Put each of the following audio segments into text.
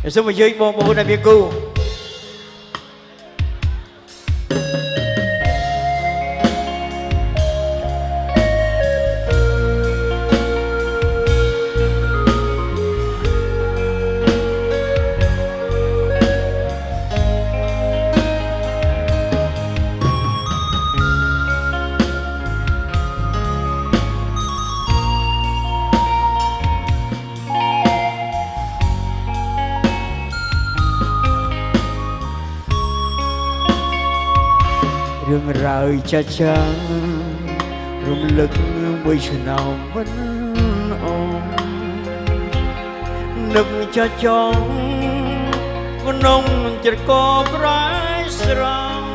សូមអញ្ជើញបងប្អូនដែលមានគូរឿងរ៉ាវចាស់ចាស់រំលឹកមួយឆ្នាំមិនអូននឹកចាស់ចង់ក្នុងចិត្តកក្រៃស្រង់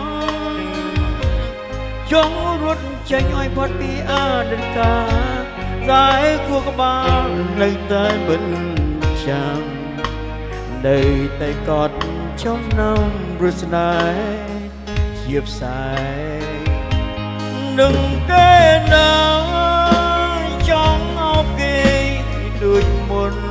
ចង់រត់ចេញឲ្យផុតពីអតីតកាលតែគួរក្បាលនៅតែមិនចាំនៅតែកត់ចំណងរស្នេហ៍ជាផ្សាយនឹងគេណាចង់អោបគេដូចមុន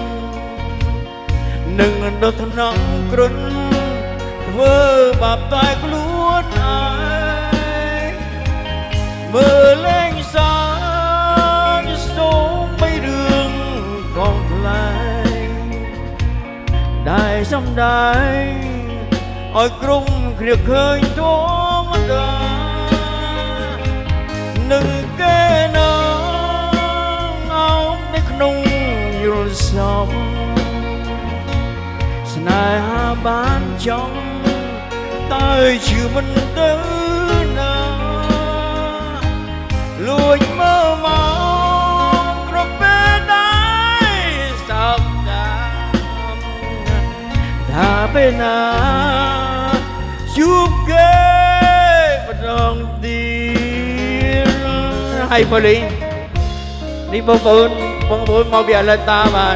នឹងដល់ថ្នាក់គ្រុនធ្វើបាបតែខ្លួនឯងមើលលេងសាសូមបីរឿងកងខ្លែងដែលសំដែងឲ្យក្រុមគ្នាឃើញធម្មតានឹងគេណាអោបនៅក្នុងយល់សមស្នេហាបានចង់តែជឿមិនទៅណាលួចមើលមកគ្រប់ពេលដែរសោកតាមថាពេលណាជួបគេម្ដងទៀតហើយប៉ូលីនេះបងប្អូនមកពីអលតាបាទ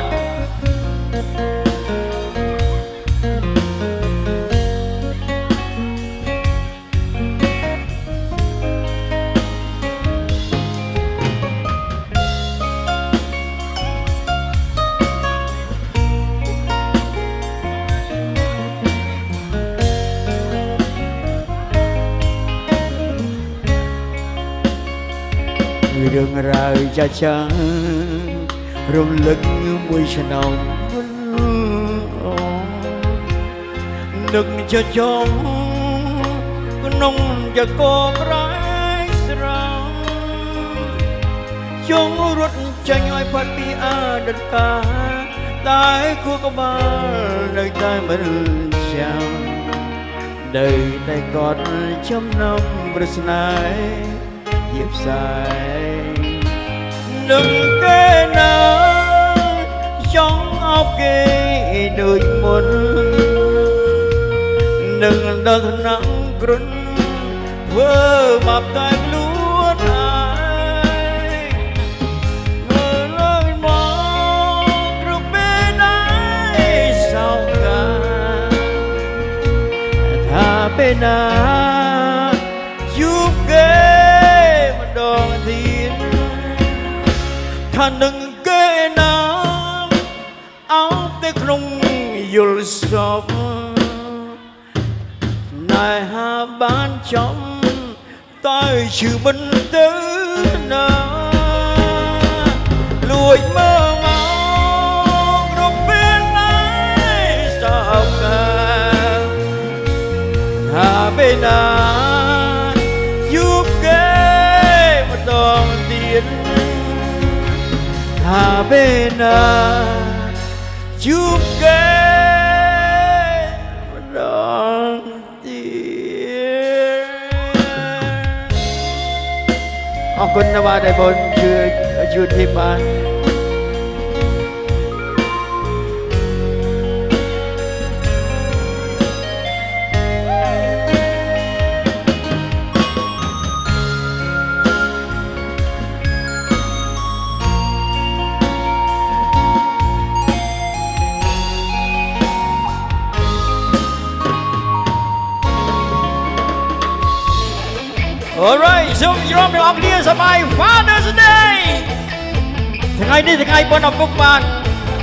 រឿងរ៉ាវចាស់ចាស់រំលឹកមួយឆ្នាំមុនអូនឹកចាស់ចង់ក្នុងចកក្រៃស្រង់ចង់រត់ចេញឲ្យផុតពីអតីតកាលតែគួរក្បាលនៅតែមិនចាំនៅតែកត់ចំណងប្រស្នេហ៍ជាផ្សាយនឹងគេណាចង់អោបគេដូចមុននឹងដល់ថ្នាក់គ្រុនធ្វើបាបតែខ្លួនឯងមើលលើមកគ្រប់ពេលដែរសោកកាថាពេលណាជួបគេម្ដងទៀតថានឹងគេណាអោបតែក្នុងយល់សពណែហាបានចំតែជឿមិនទៅណាលួចមើលមកគ្រប់ពេលដែរសោកកាថាពេលណាជួបគេម្ដងទៀតថាពេលណាជួបគេម្ដងទៀតអរគុណណាស់បាទដែលបងជួយធីបបាន Alright, so you're on the audience of my Father's Day. Tonight is the guy born of book man.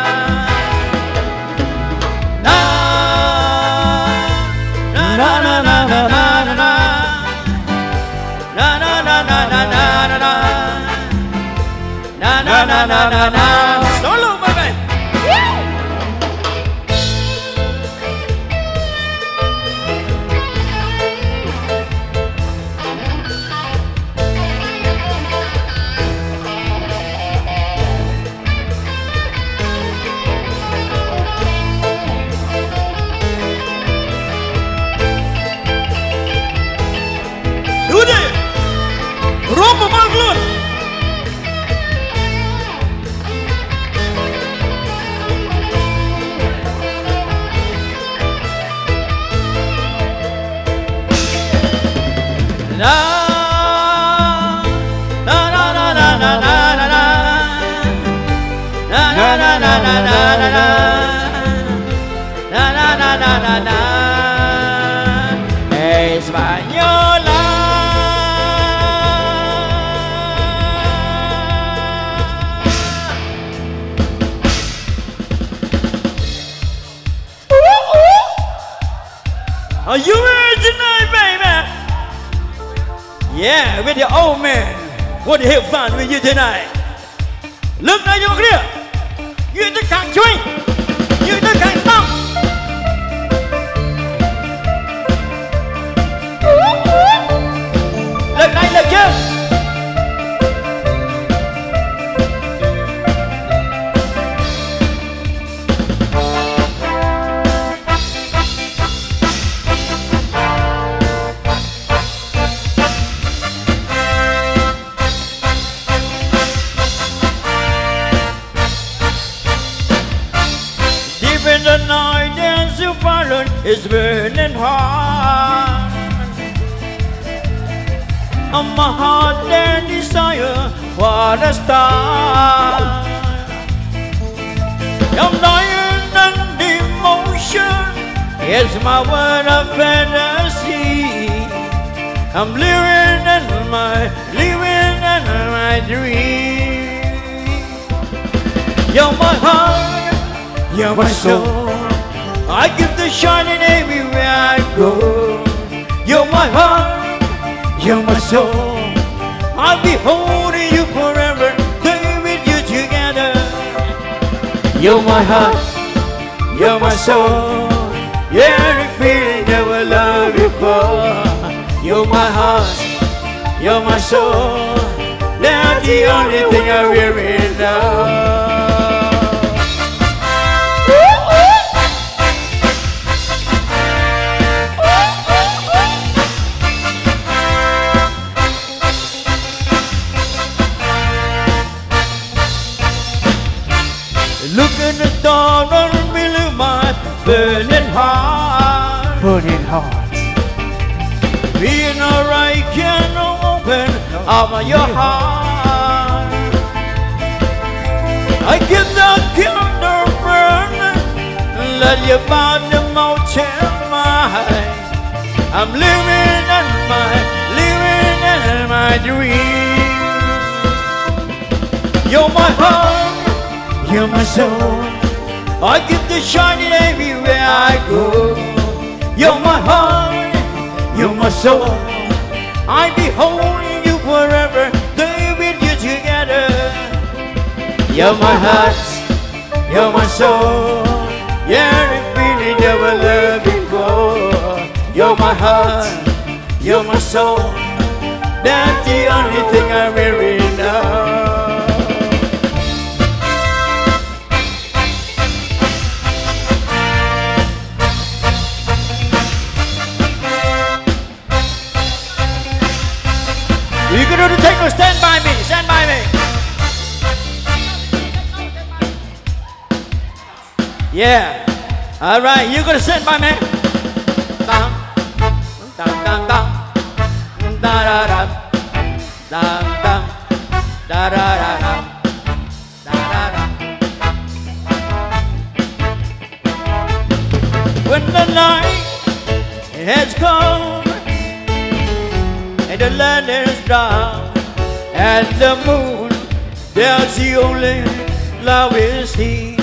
na na na na. Solo, baby. Udah, rompa maglun. Na na na na na na na na na na na na na na na na na na na Española. Are you ready tonight, baby? Yeah, with your old man. Want to have fun with you tonight. Look now, you're clear. You just can't drink. You just can't stop. Look now, look here. In the night and the fire is burning hard. On my heart and desire for the star. I'm lying and emotion is my word of fantasy. I'm living in my dream. You're my heart. You're my soul. I give the shining everywhere I go. You're my heart. You're my soul. I'll be holding you forever, stay with you together. You're my heart. You're my soul. Yeah, the feeling never loved before. You're my heart. You're my soul. That's the only thing I really know. Look in the dawn and feel my burning heart. Burning heart. Being alright can open up your heart. I give the candle burn, let you burn the mountain mine. I'm living in my dream. You're my heart. You're my soul. I give the shining everywhere I go. You're my heart. You're my soul. I'll be holding you forever, stay with you together. You're my heart. You're my soul. Yeah, the feeling never loved before. You're my heart. You're my soul. That's the only thing I really know. You can do the tango, stand by me, stand by me. Yeah, all right, you're gonna stand by me. Dum, dum, dum, dum, da da da, dum, dum, da da da da, da da da. When the night has come and the land is dark, and the moon, there's the only love we see.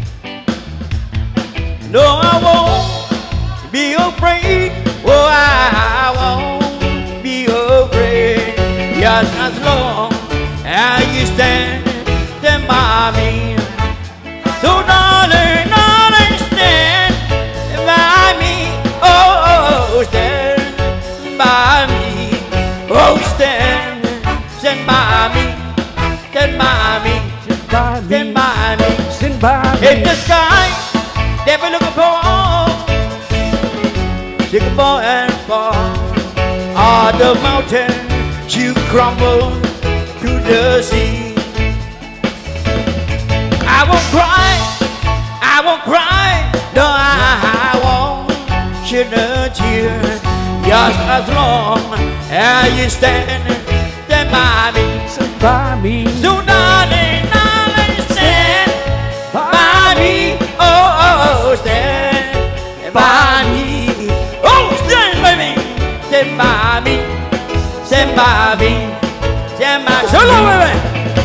No, I won't be afraid. Oh, I won't be afraid. Just as long as you stand stand by me. So darling, darling, stand by me. Oh, stand by me. Oh, stand by me. Stand by me. Stand by me. Stand by me. In the sky, never looking for sycamore and fall. On the mountain, you crumble to the sea. I won't cry, no, I won't shed a tear. Just as long as you stand by me. Stand by me. So darling, darling, stand by me. Oh, stand by me. Oh, stand by me. Stand by me. Stand by me. Stand by me. So long, baby.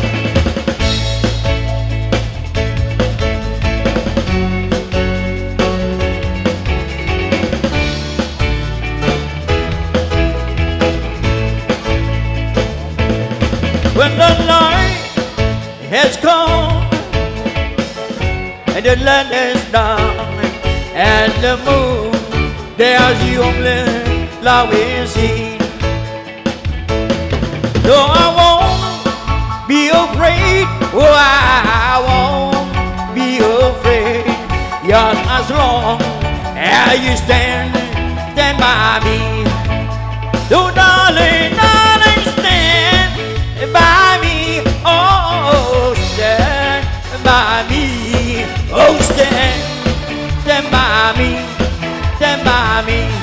When the light has come and the land is dark and the moon, there's the only light we see. No, I won't be afraid. Oh, I won't be afraid. Just as long as you stand by me. No, darling, darling, stand by me. Oh, stand by me. Oh, stand by me. Stand by me.